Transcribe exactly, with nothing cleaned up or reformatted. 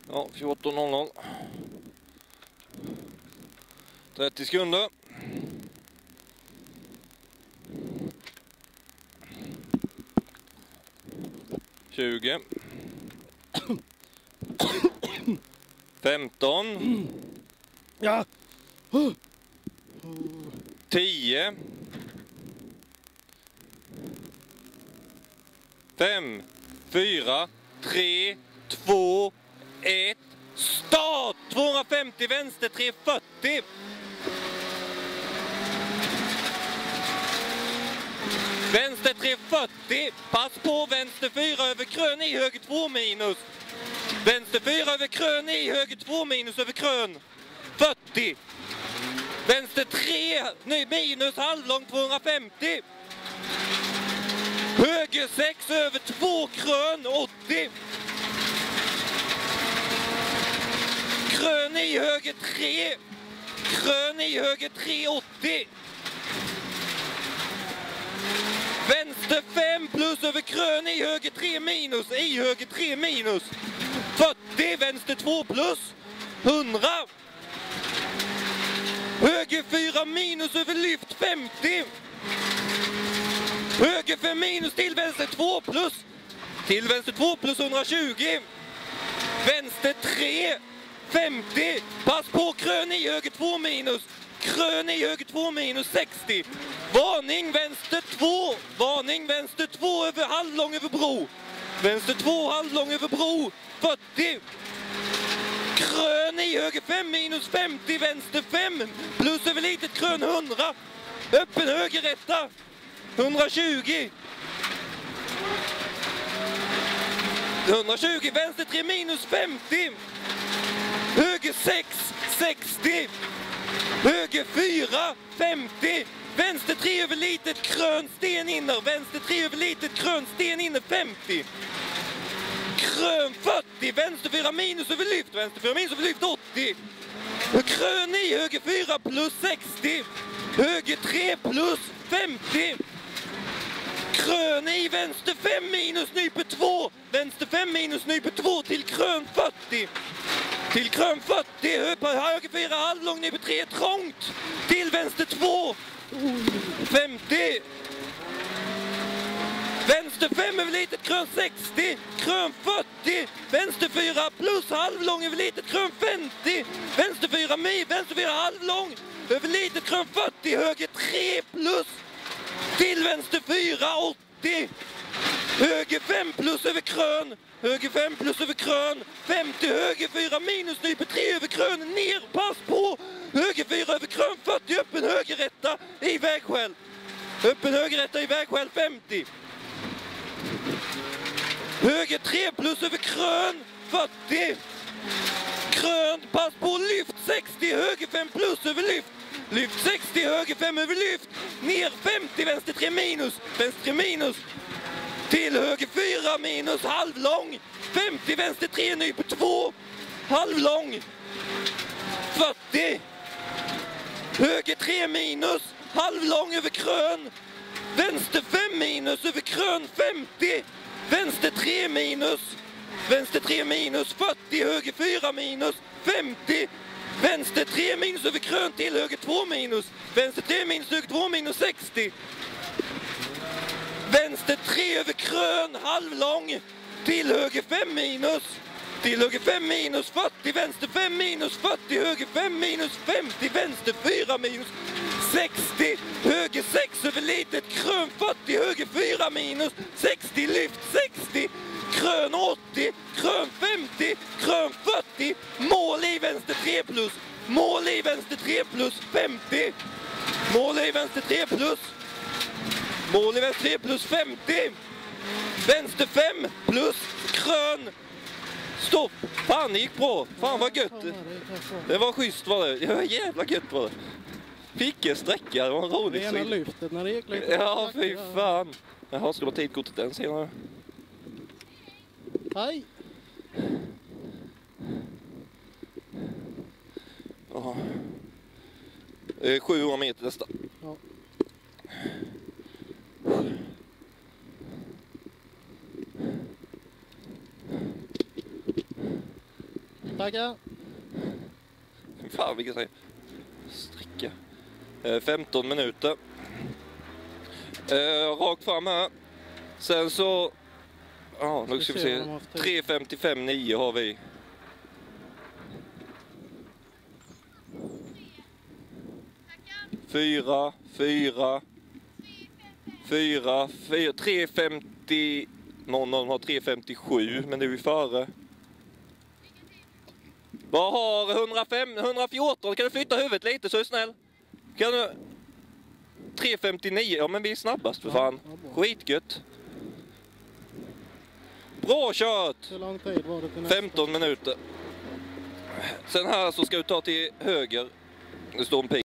Ja, fjorton noll noll. trettio sekunder. tjugo. femton. Ja. tio. fem, fyra, tre, två, ett. Start! tvåhundrafemtio vänster, tre fyrtio. Vänster tre fyrtio. Pass på vänster fyra över krön i höger två minus. Vänster fyra över krön i höger två minus över krön. fyrtio. Vänster tre nej, minus halvlång tvåhundrafemtio. Höger sex över två krön åttio. Krön i höger tre. Krön i höger tre åttio. Vänster fem plus över krön i höger tre minus. I höger tre minus. fyrtio. Vänster två plus. hundra. Höger fyra minus över lyft femtio. Höger fem minus till vänster två plus. Till vänster två plus hundratjugo. Vänster tre femtio. Pass på krön i höger två minus. Krön i höger två minus sextio. Varning vänster två. Varning vänster två över halvlång över bro. Vänster två halvlång över bro. fyrtio. Krön i höger fem minus femtio. Vänster fem plus över litet krön hundra. Öppen höger rätta. hundratjugo. hundratjugo. Vänster tre minus femtio. Höger sex sextio. Höger fyra femtio. Vänster tre över litet krön sten inner. Vänster tre över litet krön sten inner femtio. Krön fyrtio. Vänster fyra minus över lyft. Vänster fyra minus över lyft åttio. Krön i höger fyra plus sextio. Höger tre plus femtio. Krön i vänster fem minus nyper två. Vänster fem minus nyper två till krön fyrtio. Till krön fyrtio. Höger fyra halvlång nyper tre trångt. Till vänster två. femtio. Vänster fem över litet krön sextio. Krön fyrtio. Vänster fyra plus halvlång över litet krön femtio. Vänster fyra mi. Vänster fyra halvlång över litet krön fyrtio. Höger tre plus. Till vänster fyra åttio. Höger fem plus över krön. Höger fem plus över krön. femtio. Höger fyra minus nyper tre över krön. Ner. Pass på. Höger fyra över krön fyrtio. Öppen högerrätta i vägskäl. Öppen högerrätta i vägskäl femtio. Höger tre plus över krön fyrtio. Krön. Pass på lyft sextio. Höger fem plus över lyft. Lyft sextio. Höger fem över lyft. Ner femtio. Vänster tre minus. Vänster tre minus. Till höger fyra minus halvlång. femtio. Vänster tre nyper två. Halvlång. fyrtio. Höger tre minus. Halvlång över krön. Vänster fem minus över krön femtio. Vänster tre minus. Vänster tre minus fyrtio. Höger fyra minus femtio. Vänster tre minus över krön till höger två minus. Vänster tre minus höger två minus sextio. Vänster tre över krön halvlång till höger fem minus. Till höger fem minus fyrtio. Vänster fem minus fyrtio. Höger fem minus femtio. Vänster fyra minus sextio. Höger sex över litet krön fyrtio. Höger fyra minus sextio. Lyft sextio. Krön åttio. Krön femtio. Krön fyrtio. Mål i vänster tre plus. Mål i vänster tre plus femtio. Mål i vänster tre plus. Mål i vänster tre plus femtio. Vänster fem plus krön. Stopp. Fan, det gick bra. Fan vad gött. Det var schysst var det. Det var jävla gött var det. Fick en sträcka. Det var en rolig syn. Det ena lyftet när det gick lite. Ja, fy fan. Jaha, ska du ha tidkortet den senare? Hej. Jaha. Eh, sjuhundra meter nästa. Ja. Tackar. Fan vilken säg. Stricka. Eh, femton minuter. Eh, rakt fram här. Sen så... Ja, nu ska vi se. tre femtiofem nio har vi. Fyra, fyra, fyra, fyra, tre femtio, någon av dem har tre femtiosju, men det är vi före. Vad har hundrafem, hundrafjorton, kan du flytta huvudet lite så är du snäll? Kan du... tre femtionio, ja men vi är snabbast för fan. Skitgött. Bra kört! Hur lång tid var det till nästa? femton minuter. Sen här så ska du ta till höger. Det står en pil.